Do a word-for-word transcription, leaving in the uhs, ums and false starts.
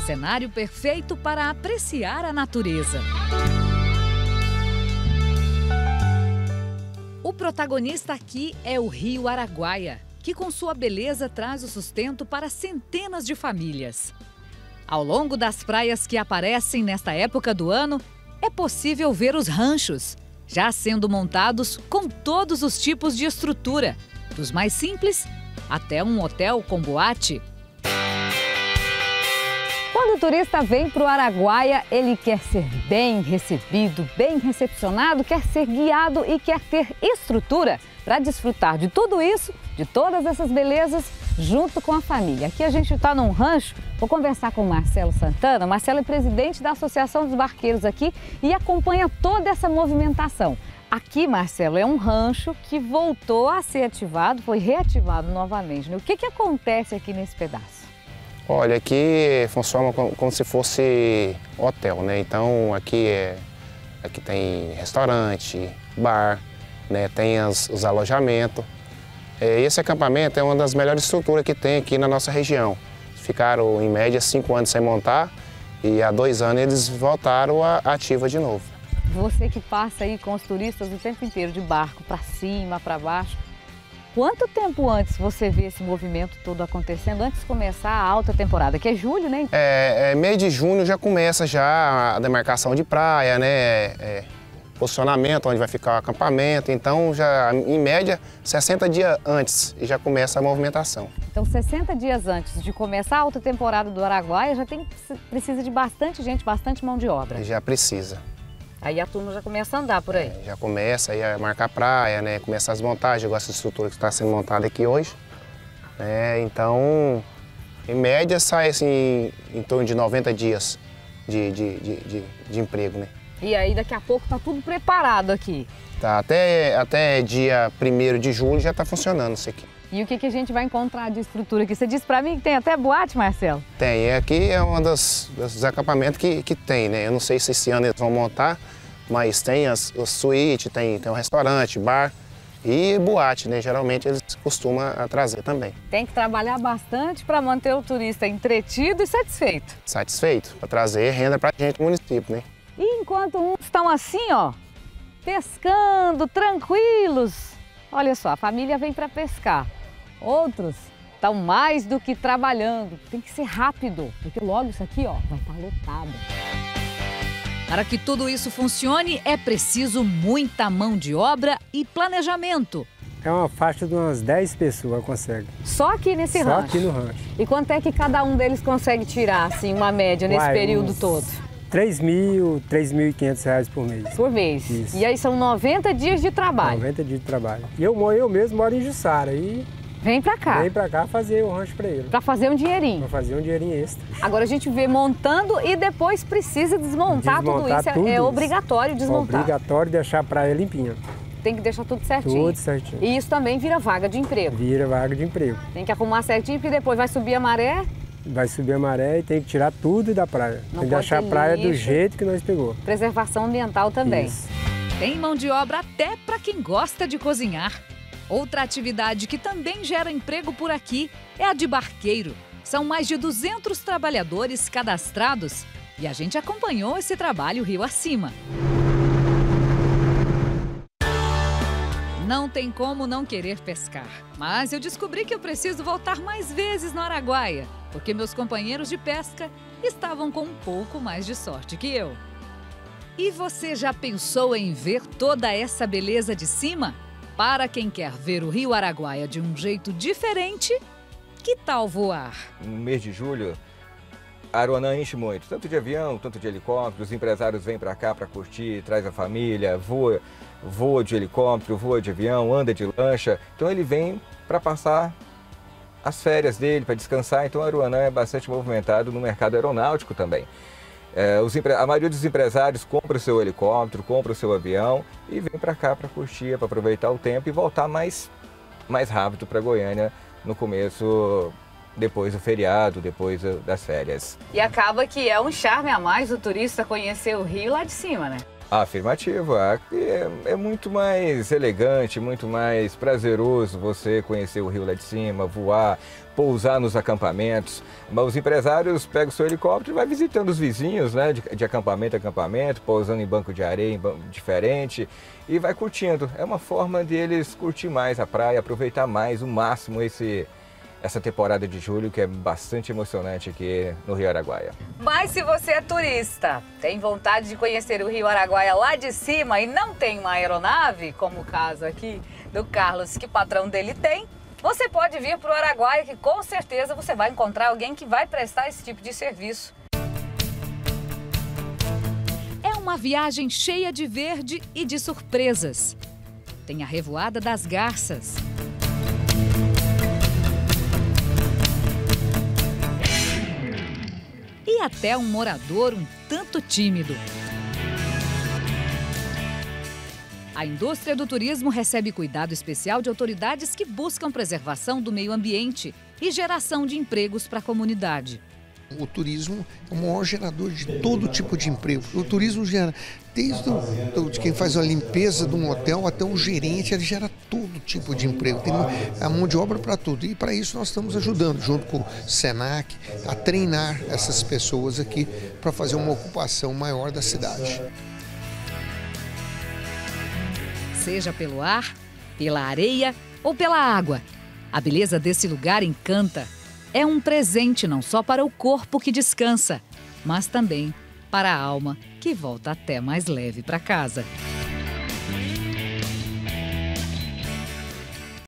cenário perfeito para apreciar a natureza. O protagonista aqui é o Rio Araguaia, que com sua beleza traz o sustento para centenas de famílias. Ao longo das praias que aparecem nesta época do ano, é possível ver os ranchos, já sendo montados com todos os tipos de estrutura, dos mais simples até um hotel com boate. Quando o turista vem para o Araguaia, ele quer ser bem recebido, bem recepcionado, quer ser guiado e quer ter estrutura para desfrutar de tudo isso, de todas essas belezas, junto com a família. Aqui a gente está num rancho, vou conversar com o Marcelo Santana. O Marcelo é presidente da Associação dos Barqueiros aqui e acompanha toda essa movimentação. Aqui, Marcelo, é um rancho que voltou a ser ativado, foi reativado novamente, né? O que que acontece aqui nesse pedaço? Olha, aqui funciona como, como se fosse hotel, né? Então aqui, é, aqui tem restaurante, bar, né? Tem as, os alojamentos. É, esse acampamento é uma das melhores estruturas que tem aqui na nossa região. Ficaram em média cinco anos sem montar e há dois anos eles voltaram à ativa de novo. Você que passa aí com os turistas o tempo inteiro de barco, para cima, para baixo, quanto tempo antes você vê esse movimento todo acontecendo, antes de começar a alta temporada, que é julho, né? É, é meio de junho já começa já a demarcação de praia, né? É, posicionamento, onde vai ficar o acampamento. Então, já em média, sessenta dias antes já começa a movimentação. Então, sessenta dias antes de começar a alta temporada do Araguaia, já tem, precisa de bastante gente, bastante mão de obra. Já precisa. Aí a turma já começa a andar por aí. É, já começa aí a marcar praia, né? Começa as montagens, igual essa estrutura que está sendo montada aqui hoje. É, então, em média, sai assim, em torno de noventa dias de, de, de, de, de emprego, né? E aí daqui a pouco tá tudo preparado aqui. Tá, até, até dia primeiro de julho já está funcionando isso aqui. E o que, que a gente vai encontrar de estrutura aqui? Você disse para mim que tem até boate, Marcelo? Tem, aqui é um dos, dos acampamentos que, que tem, né? Eu não sei se esse ano eles vão montar, mas tem as, as suítes, tem, tem um restaurante, bar e boate, né? Geralmente eles costumam trazer também. Tem que trabalhar bastante para manter o turista entretido e satisfeito. Satisfeito, para trazer renda para a gente no município, né? E enquanto uns estão assim, ó, pescando, tranquilos, olha só, a família vem para pescar. Outros estão mais do que trabalhando. Tem que ser rápido, porque logo isso aqui, ó, vai estar lotado. Para que tudo isso funcione, é preciso muita mão de obra e planejamento. É uma faixa de umas dez pessoas consegue. Só aqui nesse Só rancho? aqui no rancho. E quanto é que cada um deles consegue tirar, assim, uma média nesse Uai, período uns todo? três mil, três mil e quinhentos reais por mês. Por mês. Isso. E aí são noventa dias de trabalho. noventa dias de trabalho. E eu, eu mesmo moro em Jussara e vem pra cá. vem pra cá fazer o rancho pra ele. Pra fazer um dinheirinho. Pra fazer um dinheirinho extra. Agora a gente vê montando e depois precisa desmontar, Desmontar tudo isso. tudo é, é isso. obrigatório desmontar. Obrigatório deixar a praia limpinha. Tem que deixar tudo certinho. Tudo certinho. E isso também vira vaga de emprego. Vira vaga de emprego. Tem que arrumar certinho, porque depois vai subir a maré. Vai subir a maré e tem que tirar tudo da praia. Não tem que pode deixar a ter praia lixo. do jeito que nós pegou. Preservação ambiental também. Isso. Tem mão de obra até para quem gosta de cozinhar. Outra atividade que também gera emprego por aqui é a de barqueiro. São mais de duzentos trabalhadores cadastrados e a gente acompanhou esse trabalho rio acima. Não tem como não querer pescar, mas eu descobri que eu preciso voltar mais vezes no Araguaia, porque meus companheiros de pesca estavam com um pouco mais de sorte que eu. E você já pensou em ver toda essa beleza de cima? Para quem quer ver o Rio Araguaia de um jeito diferente, que tal voar? No mês de julho, Aruanã enche muito, tanto de avião, tanto de helicóptero, os empresários vêm para cá para curtir, traz a família, voa, voa de helicóptero, voa de avião, anda de lancha. Então ele vem para passar as férias dele, para descansar. Então Aruanã é bastante movimentado no mercado aeronáutico também. É, os, a maioria dos empresários compra o seu helicóptero, compra o seu avião e vem para cá para curtir, para aproveitar o tempo e voltar mais, mais rápido para Goiânia no começo, depois do feriado, depois das férias. E acaba que é um charme a mais o turista conhecer o rio lá de cima, né? Afirmativo, é, é muito mais elegante, muito mais prazeroso você conhecer o rio lá de cima, voar, pousar nos acampamentos. Mas os empresários pegam o seu helicóptero e vai visitando os vizinhos, né, de, de acampamento a acampamento, pousando em banco de areia, em banco diferente, e vai curtindo. É uma forma deles curtir mais a praia, aproveitar mais o máximo esse essa temporada de julho, que é bastante emocionante aqui no Rio Araguaia. Mas se você é turista, tem vontade de conhecer o Rio Araguaia lá de cima e não tem uma aeronave, como o caso aqui do Carlos, que o patrão dele tem, você pode vir para o Araguaia, que com certeza você vai encontrar alguém que vai prestar esse tipo de serviço. É uma viagem cheia de verde e de surpresas. Tem a Revoada das Garças. E até um morador um tanto tímido. A indústria do turismo recebe cuidado especial de autoridades que buscam preservação do meio ambiente e geração de empregos para a comunidade. O turismo é o maior gerador de todo tipo de emprego. O turismo gera, desde o, de quem faz a limpeza de um hotel até o gerente, ele gera todo tipo de emprego. Tem a mão de obra para tudo. E para isso nós estamos ajudando, junto com o Senac, a treinar essas pessoas aqui para fazer uma ocupação maior da cidade. Seja pelo ar, pela areia ou pela água, a beleza desse lugar encanta. É um presente não só para o corpo que descansa, mas também para a alma que volta até mais leve para casa.